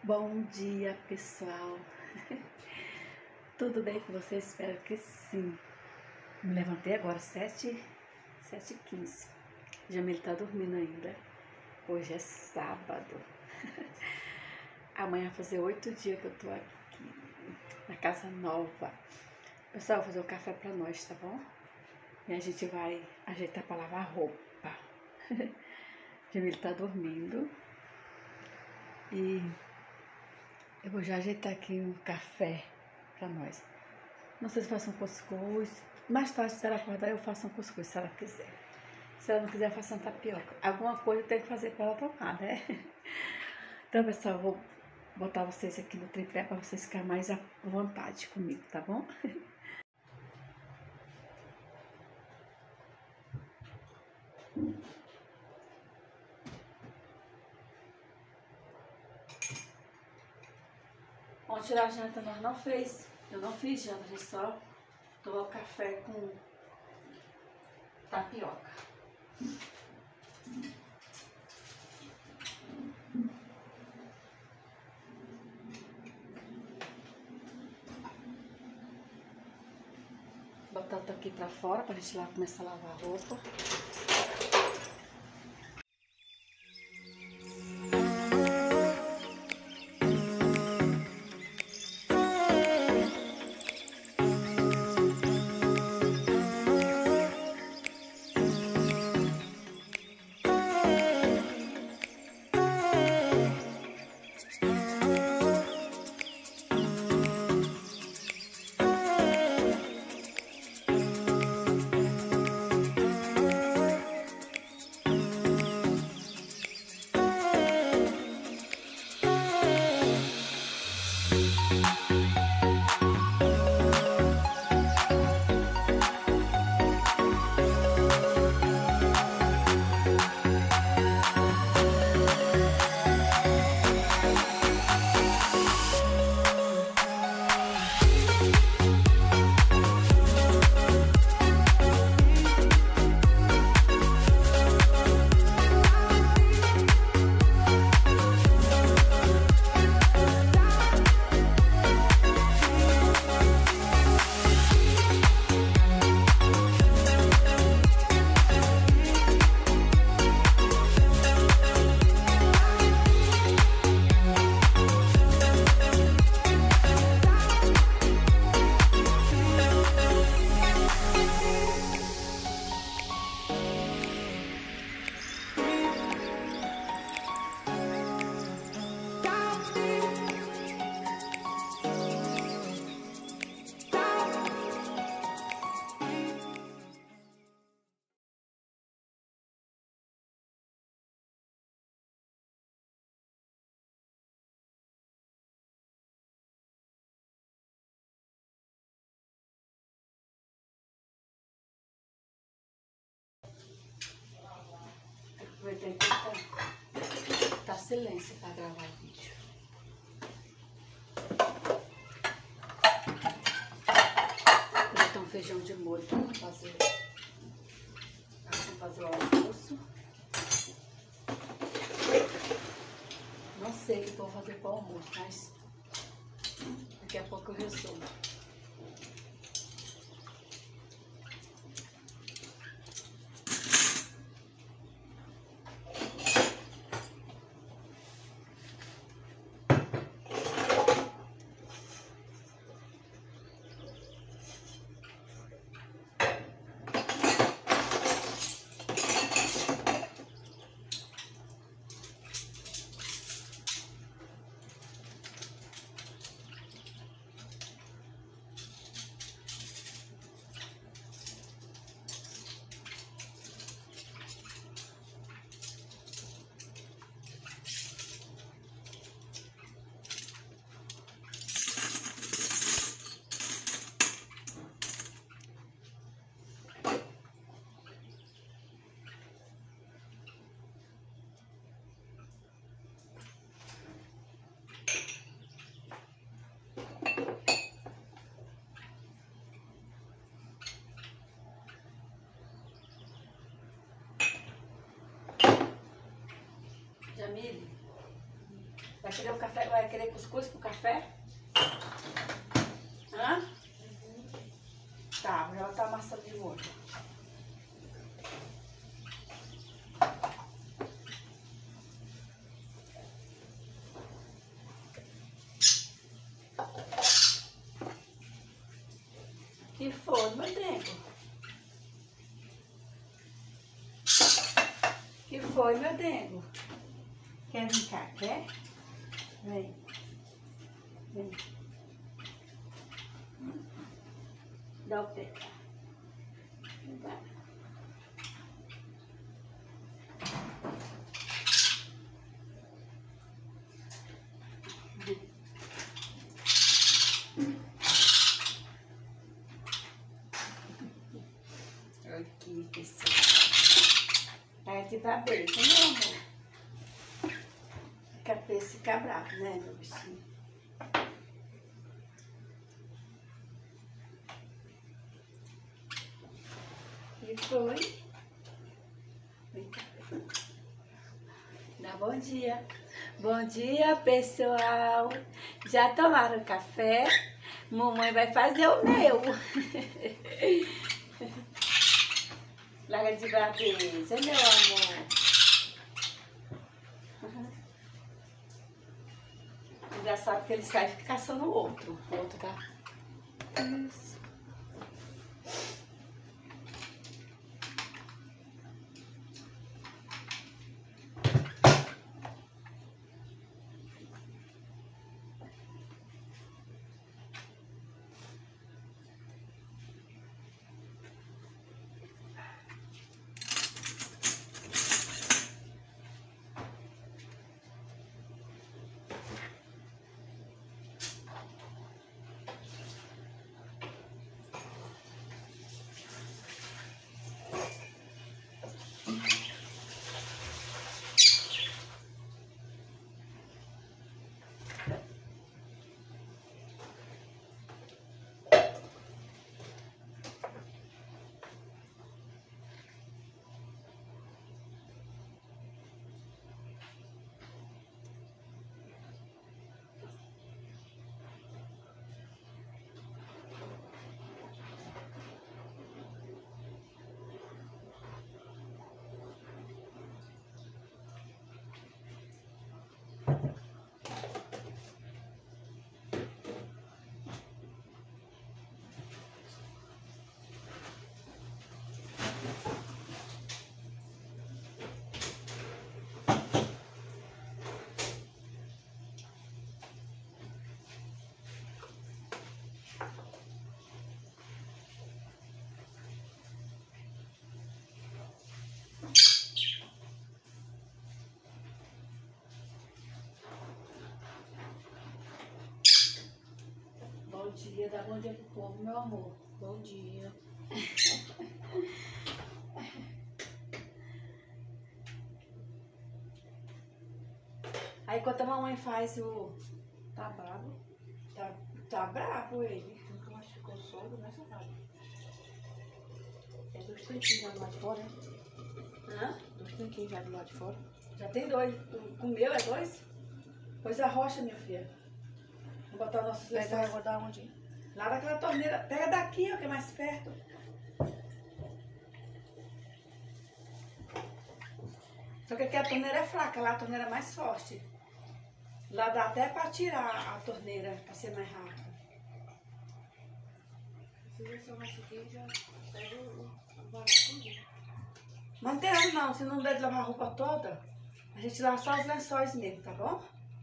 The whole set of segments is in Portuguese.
Bom dia, pessoal. Tudo bem com vocês? Espero que sim. Me levantei agora, 7h15. Jamil tá dormindo ainda. Hoje é sábado. Amanhã vai fazer 8 dias que eu tô aqui na casa nova. Pessoal, vou fazer um café pra nós, tá bom? E a gente vai ajeitar pra lavar roupa. Jamil tá dormindo. E eu vou já ajeitar aqui um café pra nós. Não sei se faço um cuscuz. Mais tarde, se ela acordar, eu faço um cuscuz, se ela quiser. Se ela não quiser, eu faço uma tapioca. Alguma coisa eu tenho que fazer pra ela tomar, né? Então, pessoal, eu vou botar vocês aqui no tripé pra vocês ficarem mais à vontade comigo, tá bom? Ontem a janta nós não fez. Eu não fiz janta, a gente só tomou café com tapioca. Botar outra aqui pra fora pra gente lá começar a lavar a roupa. Aproveitei que tá silêncio para gravar o vídeo. Vou botar um feijão de molho para fazer o almoço. Não sei o que vou fazer para o almoço, mas daqui a pouco eu resolvo. querer o café? Vai querer cuscuz pro café? Hã? Tá, vou já botar a massa de molho. Que foi, meu dengo? Que foi, meu dengo? Quer vir cá? Quer? Vem. Vem. Dá o pé. Vai. Aqui, pessoal. Aqui tá bem, meu amor. Fica bravo, né, meu bichinho? E foi. Vem cá. Dá bom dia. Bom dia, pessoal. Já tomaram café? Mamãe vai fazer o meu. Larga de braveza, meu amor. Engraçado que ele sai e fica caçando o outro. O outro tá. Isso. Bom dia, dá bom dia pro povo, meu amor. Bom dia. Aí quando a mamãe faz o... Tá bravo? Tá bravo ele. Nunca mais ficou solo, né, Safado? É 2 tanquinhos já do lado de fora, né? Hã? 2 tanquinhos já do lado de fora. Já tem 2. O meu é 2? Pois arrocha, minha filha. Vou botar o nosso Pega a lençóis água da onde? lá daquela torneira. Pega daqui, ó, que é mais perto. Só que aqui a torneira é fraca, lá a torneira é mais forte. Lá dá até pra tirar a torneira, pra ser mais rápido. Se você só mais aqui, já pega o barato tudo. Mas não tem nada não, se não der de lavar a roupa toda, a gente lava só os lençóis mesmo, tá bom?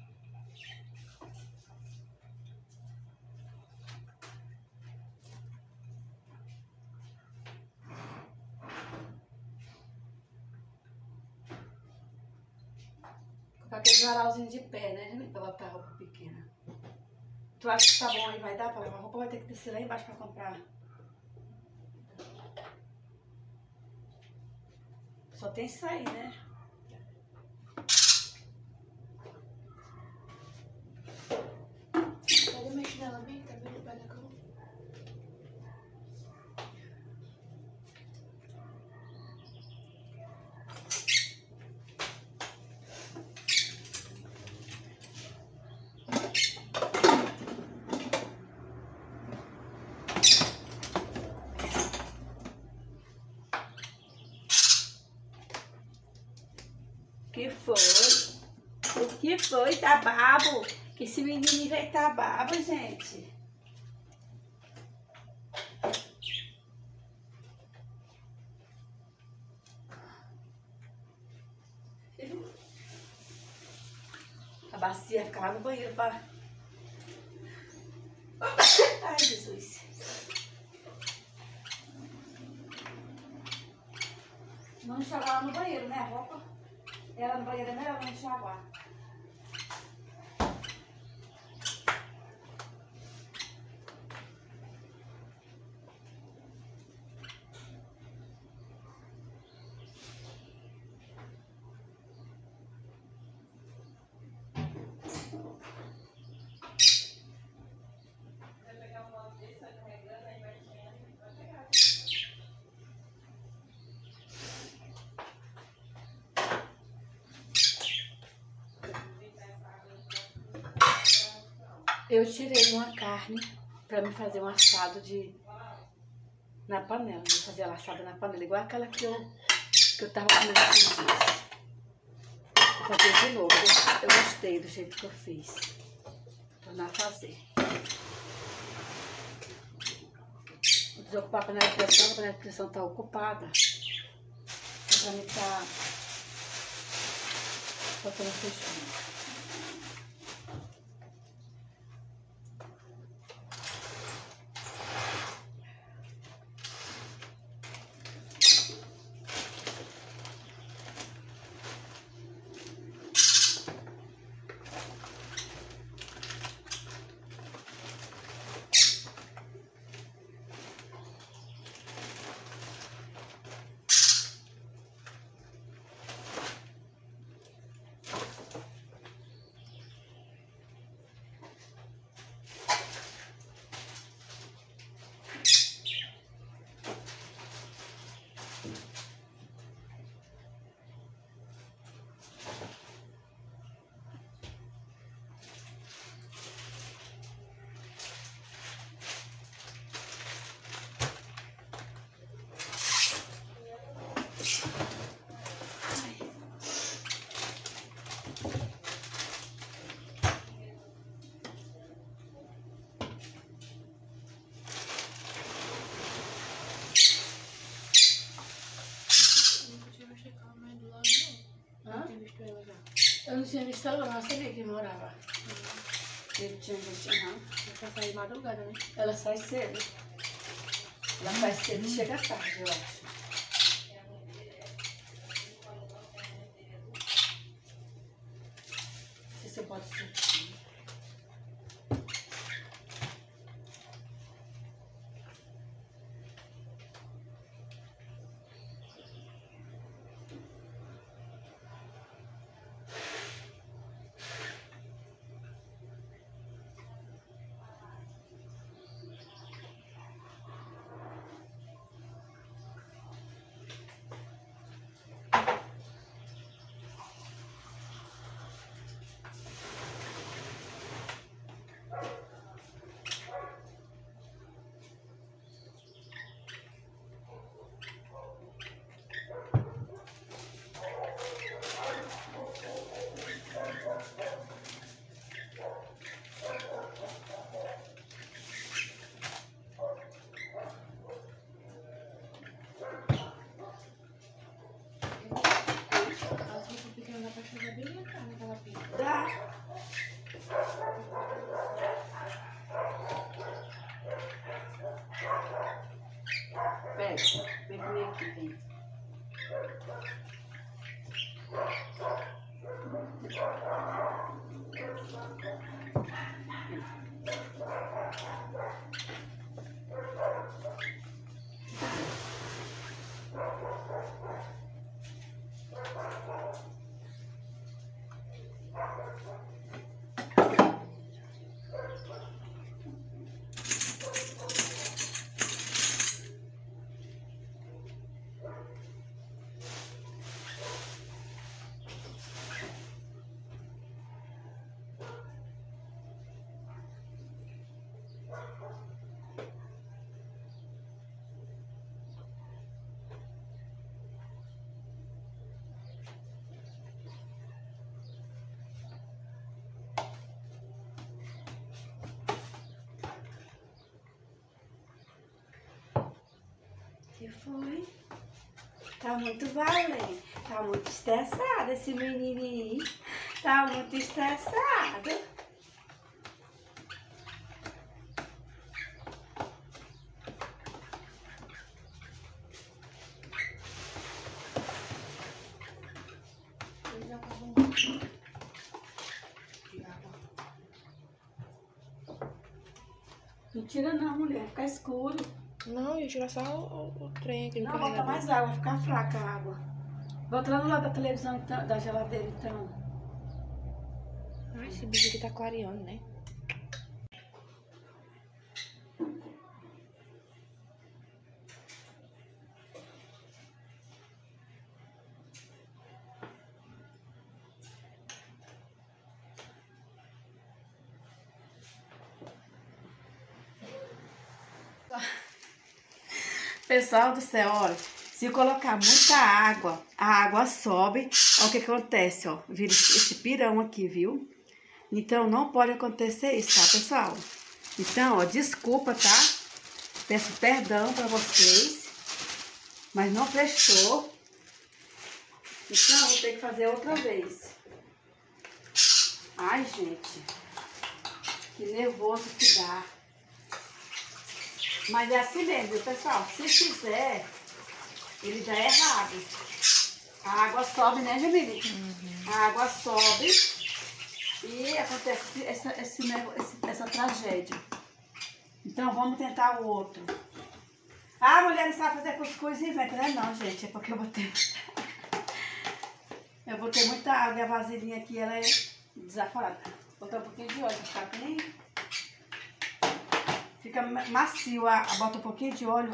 Com aquele varalzinho de pé, né? Pra botar a roupa pequena. Tu acha que tá bom aí? Vai dar pra lavar a roupa? Vai ter que descer lá embaixo pra comprar. Só tem isso aí, né? Pega a minha chinela bem, tá bem no pé da cama. foi? Tá babo? Que esse menino vai tá babo, gente. A bacia fica lá no banheiro para... Ai, Jesus. Não enxaguar lá no banheiro, né? A roupa. Ela no banheiro é melhor não enxaguar. Eu tirei uma carne para me fazer um assado na panela. Vou fazer ela assada na panela, igual aquela que eu tava comendo esses dias. Vou fazer de novo. Eu gostei do jeito que eu fiz. Vou tornar a fazer. Vou desocupar a panela de pressão tá ocupada. Pra mim tá botando feijão. Eu não tinha visto ela, não. Eu sabia que morava. Ele tinha gente, Ela sai de madrugada, né? Ela sai cedo. Ela sai cedo e chega tarde, eu acho. Não sei se eu boto isso. As roupas pequenas dá pra chegar bem na carne que ela pinta. Dá. Pega, vem comigo aqui, vem. Foi. Tá muito valente. Tá muito estressado esse menininho. Tá muito estressado. Não tira não, mulher. Fica escuro. Não, ia tirar só o trem aqui do Não, bota carregador. mais água. Vai ficar fraca a água. Bota lá no lado da televisão, então, da geladeira, então. Ai, esse bicho aqui tá clareando, né? Pessoal do céu, olha, se colocar muita água, a água sobe, olha o que acontece, ó, vira esse pirão aqui, viu? Então, não pode acontecer isso, tá, pessoal? Então, ó, desculpa, tá? Peço perdão pra vocês, mas não prestou. Então, vou ter que fazer outra vez. Ai, gente, que nervoso que dá. Mas é assim mesmo, viu, pessoal? Se fizer, ele dá errado. A água sobe, né, Jamile? A água sobe e acontece essa tragédia. Então, vamos tentar o outro. Ah, a mulher não sabe fazer cuscuz e inventa, né? Não, gente, é porque eu botei muita água e a vasilhinha aqui, ela é desaforada. Vou botar um pouquinho de óleo pra ficar bem... Fica macio, bota um pouquinho de óleo,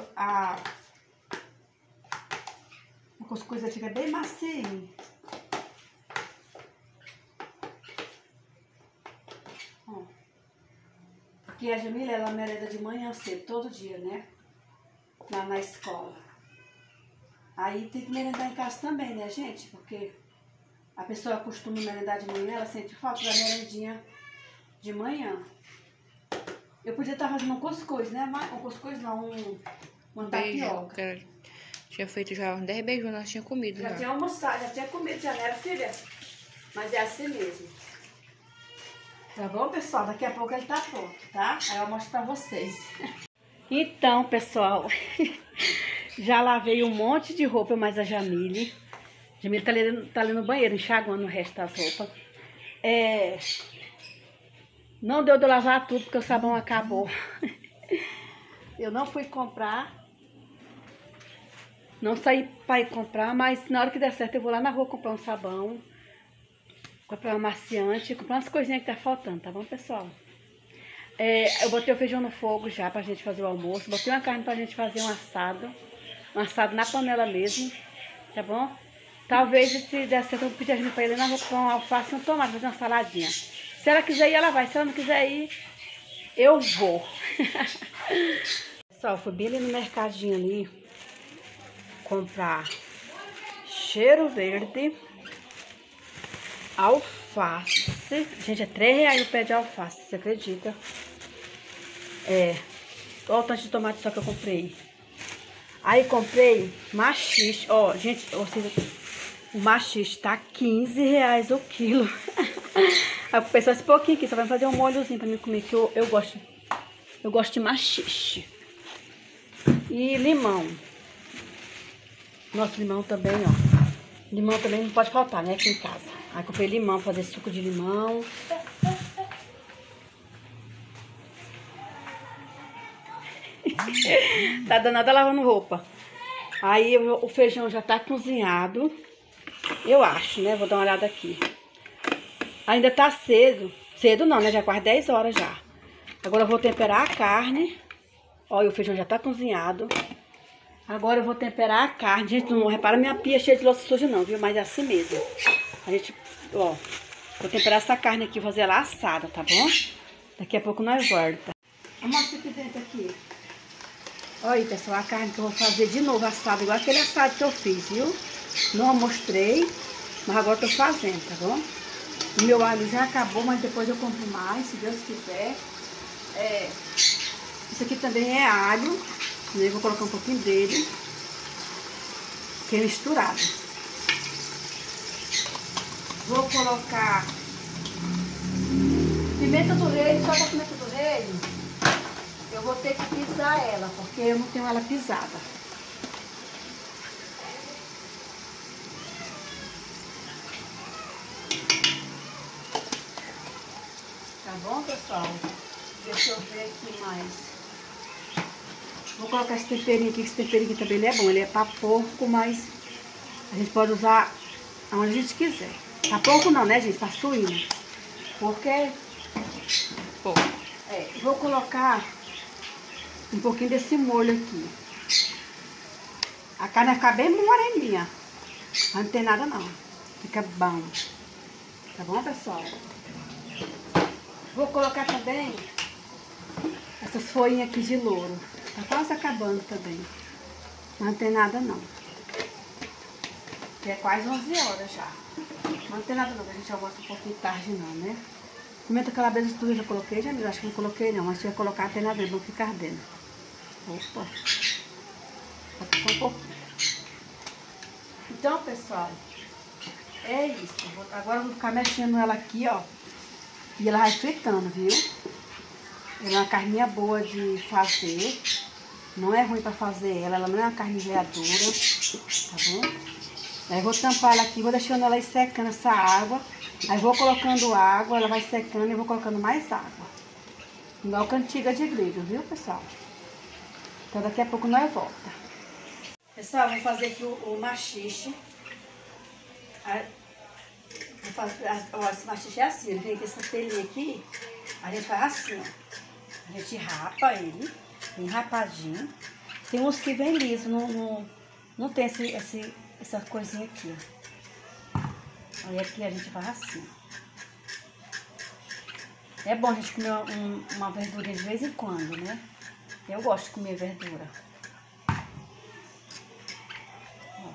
o cuscuz fica bem macio. Ó. Porque a Jamila, ela merenda de manhã cedo, todo dia, né? Lá na escola. Aí tem que merendar em casa também, né, gente? Porque a pessoa acostuma merendar de manhã, ela sente falta da merendinha de manhã. Eu podia estar fazendo um cuscuz, né? Um cuscuz não, uma tapioca. Tinha feito já uns 10 beijos, nós tínhamos comido. Já tinha almoçado, já tinha comido, já não era, filha? Mas é assim mesmo. Tá bom, pessoal? Daqui a pouco ele tá pronto, tá? Aí eu mostro pra vocês. Então, pessoal, já lavei um monte de roupa, mas a Jamile tá ali no banheiro, enxaguando o resto das roupas. Não deu de eu lavar tudo, porque o sabão acabou. Eu não fui comprar. Não saí para ir comprar, mas na hora que der certo eu vou lá na rua comprar um sabão. Comprar um amaciante, comprar umas coisinhas que tá faltando, tá bom, pessoal? Eu botei o feijão no fogo já pra gente fazer o almoço. Botei uma carne pra gente fazer um assado. Um assado na panela mesmo, tá bom? Talvez, se der certo, eu vou pedir a gente pra ir na rua comprar um alface e um tomate, fazer uma saladinha. Se ela quiser ir, ela vai. Se ela não quiser ir, eu vou. Pessoal, fui bem ali no mercadinho ali comprar cheiro verde, alface. Gente, é R$3 o pé de alface, você acredita? Olha o tanto de tomate só que eu comprei. Aí comprei maxixe. Ó, gente, o maxixe tá R$15 o quilo. Aí eu comprei só esse pouquinho aqui, só vai fazer um molhozinho pra mim comer, que eu gosto de maxixe. E limão. Nosso limão também, ó. Limão também não pode faltar, né, aqui em casa. Aí comprei limão, fazer suco de limão. Tá danada lavando roupa. Aí o feijão já tá cozinhado. Eu acho, né? Vou dar uma olhada aqui. Ainda tá cedo. Cedo não, né? Já é quase 10 horas já. Agora eu vou temperar a carne. Olha, o feijão já tá cozinhado. Agora eu vou temperar a carne. Gente, não repara minha pia cheia de louça suja não, viu? Mas é assim mesmo. A gente, ó, vou temperar essa carne aqui, fazer ela assada, tá bom? Daqui a pouco nós volta. Mostra aqui dentro aqui. Olha aí, pessoal, a carne que eu vou fazer de novo assada, igual aquele assado que eu fiz, viu? Não mostrei, mas agora eu tô fazendo, tá bom? O meu alho já acabou, mas depois eu compro mais, se Deus quiser. Isso aqui também é alho, né? Vou colocar um pouquinho dele. que é misturado. Vou colocar pimenta do reino, só que a pimenta do reino eu vou ter que pisar ela, porque eu não tenho ela pisada. Tá bom, pessoal? Deixa eu ver aqui mais. Vou colocar esse temperinho aqui, que esse temperinho aqui também ele é bom. Ele é pra porco, mas a gente pode usar onde a gente quiser. Pra porco não, né, gente? Pra suíno. Porque Pouco. vou colocar um pouquinho desse molho aqui. A carne vai ficar bem moreninha. Não tem nada não. Fica bom. Tá bom, pessoal? Vou colocar também essas folhinhas aqui de louro. Tá quase acabando também. Não tem nada não. Que é quase 11 horas já. Não tem nada não, a gente almoça um pouquinho tarde não, né? Pimenta calabresa tudo eu já coloquei, já acho que não coloquei não, mas se eu colocar tem nada, vou ficar ardendo. Opa! Vou passar um pouquinho. Então, pessoal, é isso. Agora eu vou ficar mexendo ela aqui, ó. E ela vai fritando, viu? Ela é uma carninha boa de fazer. Não é ruim pra fazer ela não é uma carne veadora, tá bom? Aí eu vou tampar ela aqui, vou deixando ela ir secando essa água. Aí vou colocando água, ela vai secando e eu vou colocando mais água. Igual cantiga de grego, viu, pessoal? Então daqui a pouco nós volta. Pessoal, vou fazer aqui o maxixe. Esse maxixe é assim, ele vem com essa telinha aqui, a gente faz assim, ó. A gente rapa ele, bem rapadinho. Tem uns que vem liso, não tem essa coisinha aqui, ó. Aí aqui a gente faz assim. É bom a gente comer uma verdurinha de vez em quando, né? Eu gosto de comer verdura. Ó.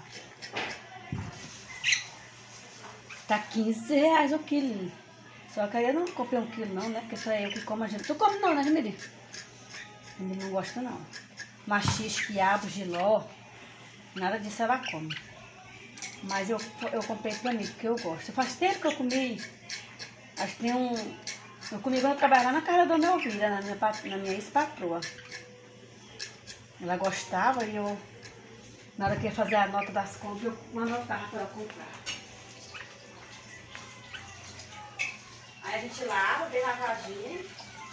Tá 15 reais o quilo. Só que aí eu não comprei 1 quilo não, né? Porque só é eu que como, a gente. Tu come não, né, Jamile? Jamile não gosta não. Maxixe, quiabo, jiló, nada disso ela come. Mas eu comprei pra mim, porque eu gosto. Faz tempo que eu comi. Acho que tem eu comi quando eu trabalhava na casa da Dona Elvira, na minha ex-patroa. Ela gostava e eu, na hora que ia fazer a nota das compras, eu anotava pra ela comprar. Aí a gente lava bem lavadinho.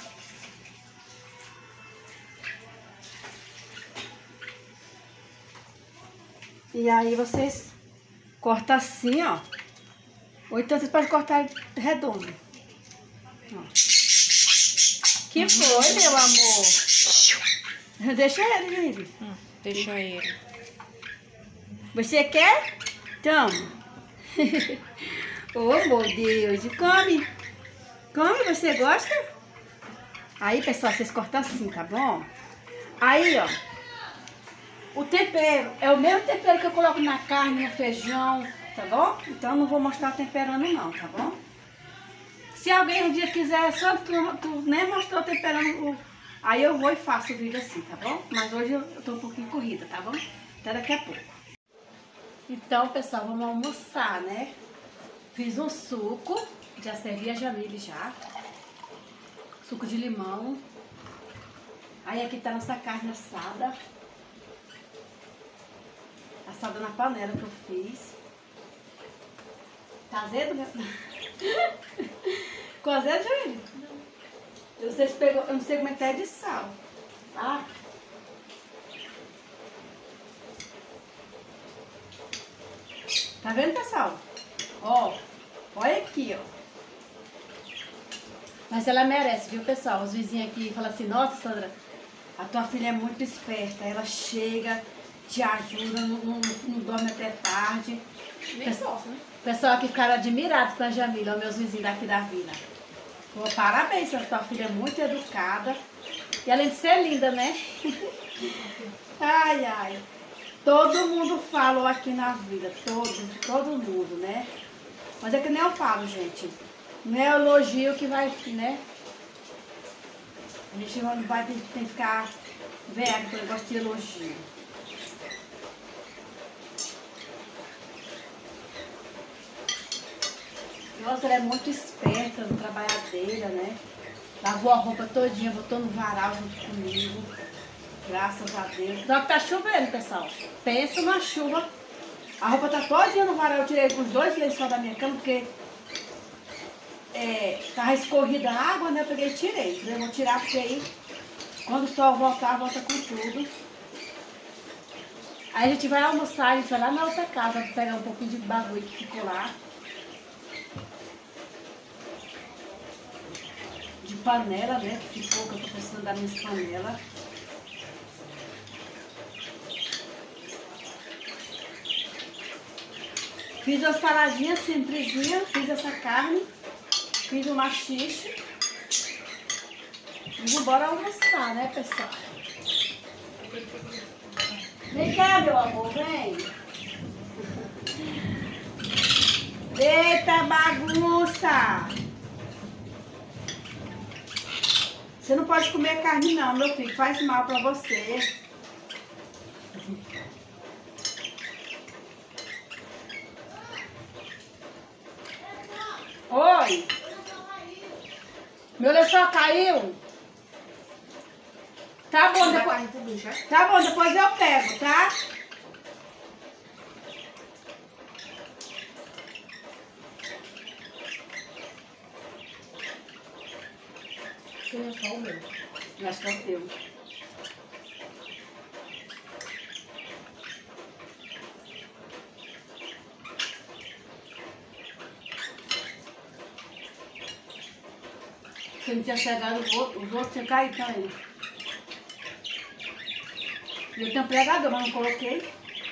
E aí vocês cortam assim, ó. Ou então vocês podem cortar redondo. Ó. Que foi, meu amor? Deixa ele, gente. Deixa ele. Você quer? Toma. Oh, meu Deus. Come. Come, você gosta? Aí, pessoal, vocês cortam assim, tá bom? Aí, ó. O tempero é o mesmo tempero que eu coloco na carne, no feijão, tá bom? Então, não vou mostrar temperando não, tá bom? Se alguém um dia quiser, só tu nem mostrou temperando, aí eu vou e faço o vídeo assim, tá bom? Mas hoje eu tô um pouquinho corrida, tá bom? Até daqui a pouco. Então, pessoal, vamos almoçar, né? Fiz um suco, já servi a Jamile já. Suco de limão. Aí aqui tá nossa carne assada. Assada na panela que eu fiz. Tá azedo, meu? Ficou azedo, Jamile? Eu não sei como é que tá de sal. Ah. Tá vendo, pessoal? Ó, olha aqui, ó. Mas ela merece, viu, pessoal? Os vizinhos aqui falam assim, nossa, Sandra, a tua filha é muito esperta. Ela chega, te ajuda, não dorme até tarde. Nem gosto, né? O pessoal aqui ficaram admirados com a Jamila, os meus vizinhos daqui da vila. Pô, parabéns, a tua filha é muito educada. E além de ser linda, né? Ai, ai. Todo mundo falou aqui na vida, todo mundo, né? Mas é que nem eu falo, gente. Não é elogio que vai, né? A gente não vai ter que ficar velho com o negócio de elogio. Nossa, ela é muito esperta, trabalhadeira, né? Lavou a roupa todinha, botou no varal junto comigo. Graças a Deus. Só que tá chovendo, pessoal. Pensa na chuva. A roupa tá todinha no varal. Eu tirei os 2 lençóis da minha cama, porque tava escorrida a água, né? Eu peguei e tirei. Eu vou tirar porque aí, quando o sol voltar, volta com tudo. Aí a gente vai almoçar, a gente vai lá na outra casa, pegar um pouquinho de bagulho que ficou lá. De panela, né? Que ficou, que eu tô precisando das minhas panelas. Fiz uma saladinha simplesinha, fiz essa carne, fiz um machixe. E vamos embora almoçar, né, pessoal? Vem cá, meu amor, vem. Eita bagunça! Você não pode comer carne não, meu filho, faz mal pra você. Oi! Meu lençol caiu? Tá bom, depois eu pego, tá? Acho que é só o meu. Eu acho que é o teu. Se não tinha chegado, os outros tinham caído também. Eu tenho um pregador, mas não coloquei.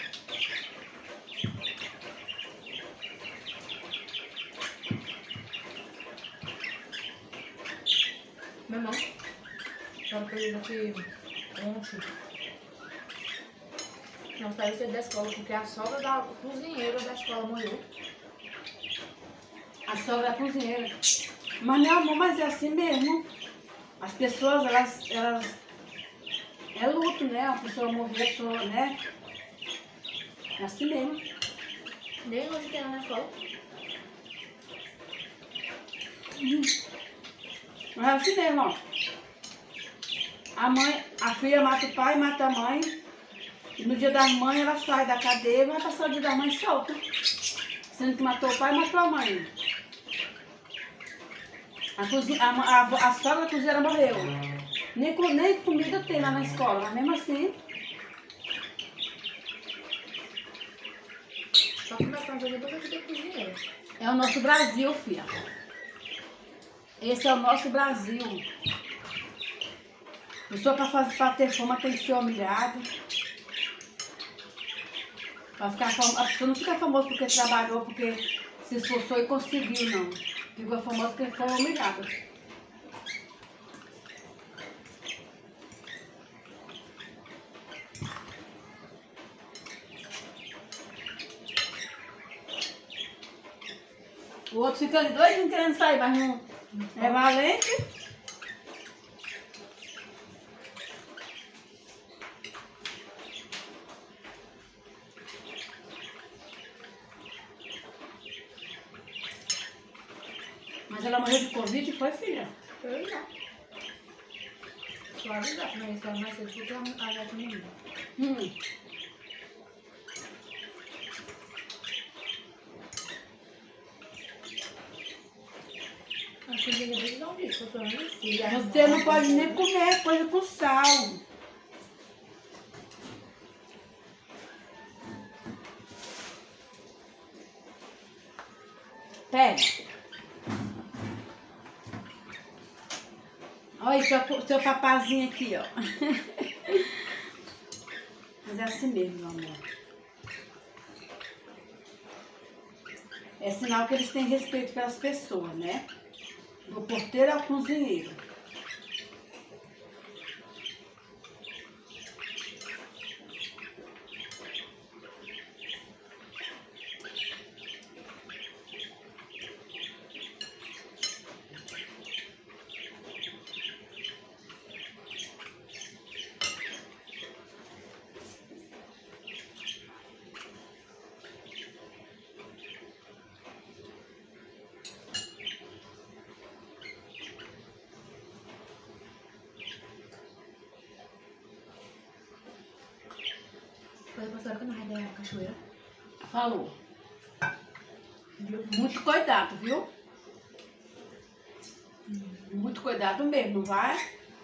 Meu irmão, estava pedindo aqui ontem. Não saiu cedo da escola, porque a sogra da cozinheira da escola morreu. A sogra da cozinheira. Mas meu amor, mas é assim mesmo. As pessoas, elas é luto, né? A pessoa morrer, a pessoa, né? É assim mesmo. Nem hoje tem lá na escola. Mas é assim mesmo, ó. A filha mata o pai, mata a mãe. E no dia das mães ela sai da cadeia e vai passar o dia das mães solta. Sendo que matou o pai e matou a mãe. A sogra da cozinheira morreu. Nem comida tem lá na escola, mas mesmo assim. Só que meus pais hoje nunca tive cozinheira. É o nosso Brasil, filha. Esse é o nosso Brasil. A pessoa para ter fama tem que ser humilhado. A pessoa não fica famosa porque trabalhou, porque se esforçou e conseguiu, não. Ficou famosa porque foi humilhada. O outro fica ali doidinho querendo sair, mas não é valente. Mas ela morreu de Covid e foi, filha? Foi não. Só avisar, mas ela nasceu porque a gata morreu. A filha dele não disse, eu tô falando filha. Você não pode nem comer coisa com sal. Pega. Olha seu papazinho aqui, ó. Mas é assim mesmo, meu amor. É sinal que eles têm respeito pelas pessoas, né? Do porteiro ao cozinheiro. Falei pra senhora que não vai dar cachoeira. Falou. Viu? Muito cuidado, viu? Muito cuidado mesmo, não vai?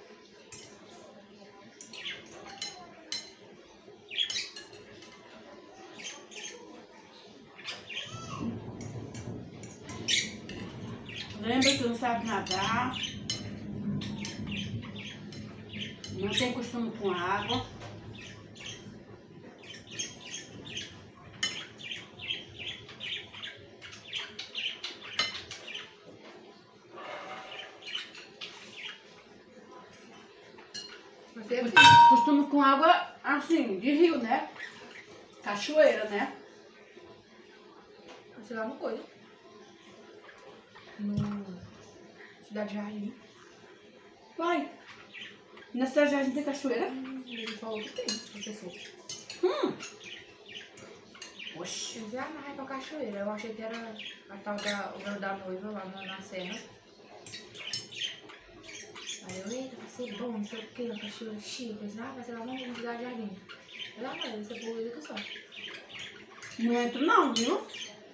Lembra que não sabe nadar. Não tem costume com água. Você Costume com água assim, de rio, né? Cachoeira, né? sei lá, uma coisa. No Cidade Jardim. Vai. Nessa jardim tem cachoeira? Ele falou que tem, professor. Oxi. Eu disse, ah, mas vai pra cachoeira. Eu achei que era a tal da noiva lá na serra. Aí eu, eita, vai ser bom, não sei o que, a cachoeira chique. Eu disse, ah, vai ser lá no Cidade Jardim. Eu, ah, mas vai ser poluída que só. Não entro não, viu?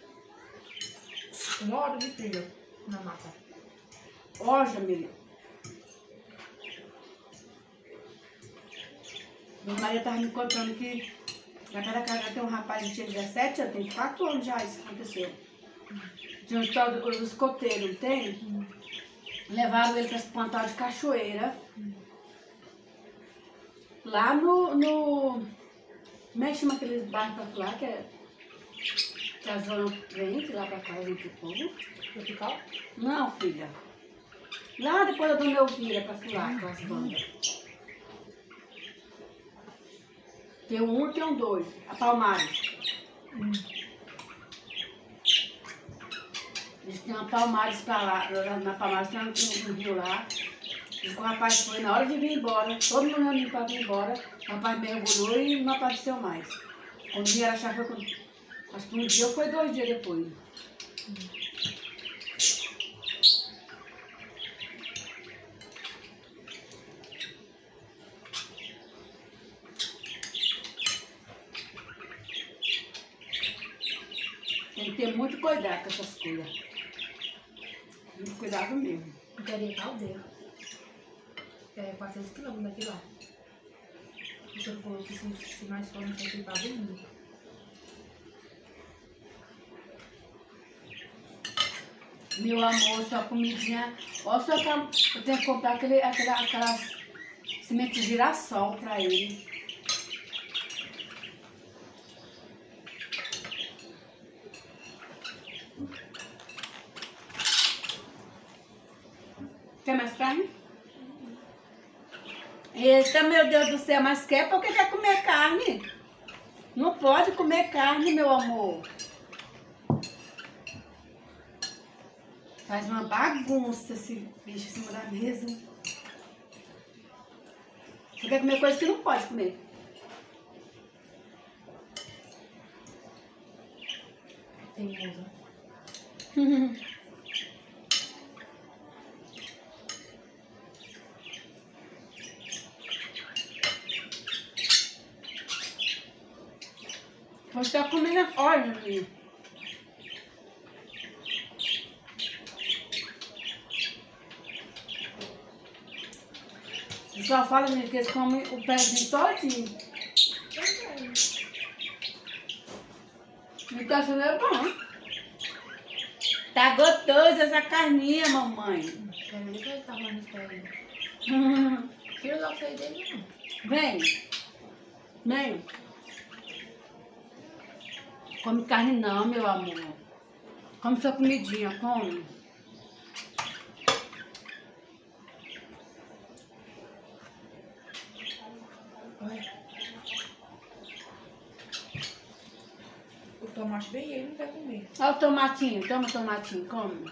Uma hora de trilha na mata. Ó, Jamília. Minha Maria tava me contando que na cada casa tem um rapaz que tinha 17 anos, tem 4 anos já isso aconteceu. Tinha uns tal dos escoteiros, não tem? Levaram ele para esse pontal de cachoeira. Lá no... Como é que chama aqueles bairros pra lá, que é... Que a zona vem, lá pra casa do povo. Tropical? Não, filha. Lá depois da Dona Elvira pra lá, com as bandas. Tem um e tem um dois. A Palmares. Eles têm uma Palmares pra lá. Na Palmares tem um rio lá. E o rapaz foi na hora de vir embora. Todo mundo reunido pra vir embora. O rapaz mergulhou e não apareceu mais. Quando vieram achar foi com... Acho que um dia ou foi 2 dias depois. Tem que ter muito cuidado com essas coisas. Muito cuidado mesmo. Eu queria ir pra aldeia. É 400 km daqui lá. O senhor falou que se nós formos tem que ir pra domingo. Meu amor, sua comidinha. Olha só que eu tenho que comprar aquelas sementes de girassol pra ele. Quer mais carne? Eita, meu Deus do céu, mas quer porque quer comer carne? Não pode comer carne, meu amor. Faz uma bagunça esse bicho em cima da mesa. Você quer comer coisa que não pode comer. Teimosa. Você tá comendo óleo, menino. Eu só falo, menino, que eles comem o pezinho todinho. E tá sendo bom. Tá gostoso essa carninha, mamãe. Quero ver que ele tá rolando isso pra ele. Tira logo isso aí dele, não. Vem. Vem. Come carne não, meu amor. Come sua comidinha, come. Olha. O tomate bem ele não vai comer. Olha o tomatinho, toma o tomatinho, come.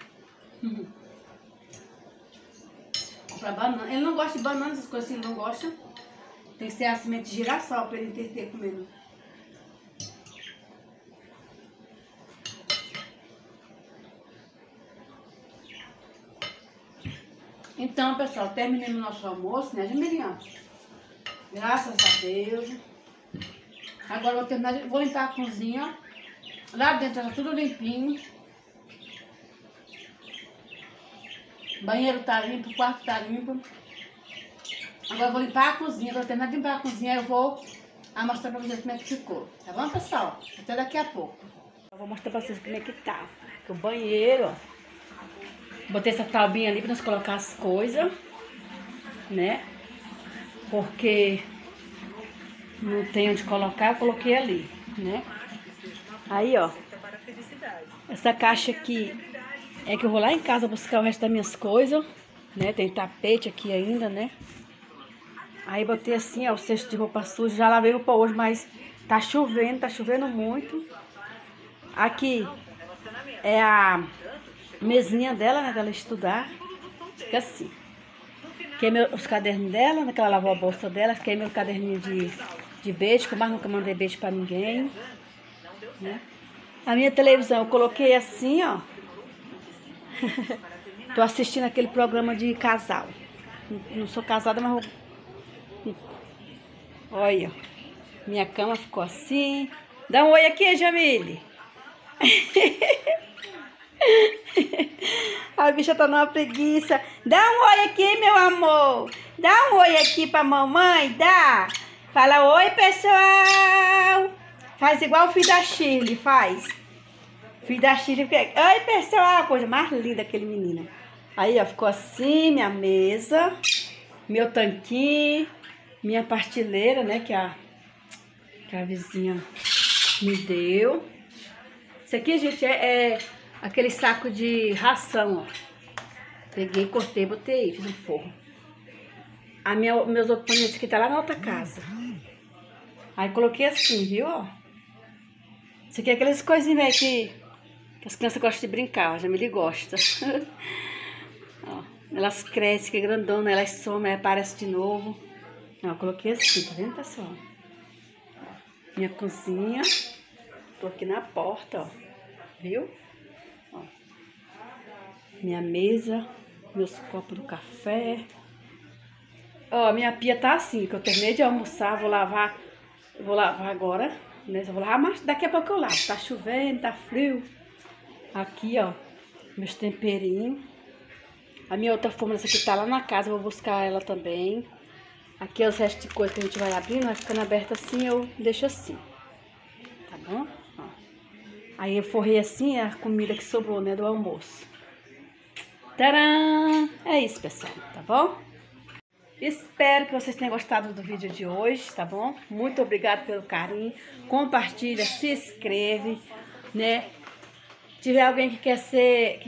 Compra banana. Ele não gosta de banana, essas coisas assim, ele não gosta. Tem que ser a semente de girassol pra ele ter comendo. Então, pessoal, terminamos nosso almoço, né, Jamilian? Graças a Deus. Agora eu vou terminar, vou limpar a cozinha. Lá dentro tá tudo limpinho. O banheiro tá limpo, o quarto tá limpo. Agora eu vou limpar a cozinha. Quando eu terminar de limpar a cozinha, eu vou mostrar pra vocês como é que ficou. Tá bom, pessoal? Até daqui a pouco. Eu vou mostrar pra vocês como é que tá. Aqui o banheiro, ó. Botei essa taubinha ali pra nós colocar as coisas, né? Porque não tem onde colocar, eu coloquei ali, né? Aí, ó. Essa caixa aqui é que eu vou lá em casa buscar o resto das minhas coisas, né? Tem tapete aqui ainda, né? Aí botei assim, ó, o cesto de roupa suja. Já lavei roupa hoje, mas tá chovendo muito. Aqui é a mesinha dela, né? Dela estudar. Fica assim. Aqui é os cadernos dela, né? Que ela lavou a bolsa dela. Aqui é meu caderninho de beijo, que eu mais nunca mandei beijo pra ninguém. Né? A minha televisão eu coloquei assim, ó. Tô assistindo aquele programa de casal. Não sou casada, mas olha, minha cama ficou assim. Dá um oi aqui, Jamile. A bicha tá numa preguiça. Dá um oi aqui, meu amor. Dá um oi aqui pra mamãe, dá. Fala oi, pessoal. Faz igual o filho da Shirley, faz. Filho da Shirley, oi, pessoal. Coisa mais linda aquele menino. Aí, ó, ficou assim minha mesa. Meu tanquinho. Minha partilheira, né, que a vizinha me deu. Isso aqui, gente, é aquele saco de ração, ó. Peguei, cortei, botei aí, fiz um forro. Meus oponentes aqui tá lá na outra casa. Aí coloquei assim, viu, ó. Isso aqui é aquelas coisinhas que as crianças gostam de brincar, a Jamile gosta. Ó, elas crescem, que é grandona, elas somem, aí aparecem de novo. Ó, coloquei assim, tá vendo, pessoal? Minha cozinha. Tô aqui na porta, ó. Viu? Ó. Minha mesa, meus copos do café. Ó, minha pia tá assim, que eu terminei de almoçar, vou lavar agora, né? Só vou lavar, mas daqui a pouco eu lavo. Tá chovendo, tá frio. Aqui, ó, meus temperinhos. A minha outra forma, essa aqui tá lá na casa, eu vou buscar ela também. Aqui é os restos de coisa que a gente vai abrindo, vai ficando aberto assim, eu deixo assim. Tá bom? Ó. Aí eu forrei assim a comida que sobrou, né, do almoço. Tcharam! É isso, pessoal, tá bom? Espero que vocês tenham gostado do vídeo de hoje, tá bom? Muito obrigada pelo carinho. Compartilha, se inscreve, né? Se tiver alguém que quer ser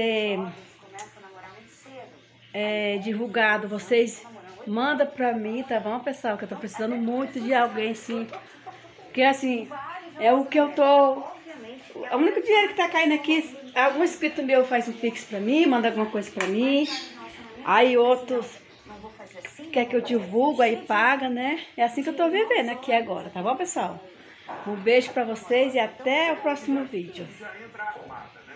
divulgado, vocês manda pra mim, tá bom, pessoal? Que eu tô precisando muito de alguém, assim. Porque, assim, é o que eu tô... O único dinheiro que tá caindo aqui, algum inscrito meu faz um pix pra mim, manda alguma coisa pra mim. Aí outros quer que eu divulgo, aí paga, né? É assim que eu tô vivendo aqui agora, tá bom, pessoal? Um beijo pra vocês e até o próximo vídeo.